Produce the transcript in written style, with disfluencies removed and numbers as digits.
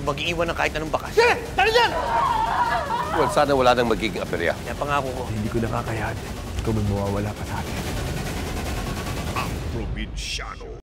Huwag mag-iiwan ng kahit anong bakas. Sige! Dali dyan! Well, sana wala nang magiging aperya. Yan pangako ko. Hindi ko nakakayanin. Ikaw may mawawala pa sa atin. Ang probinsyano.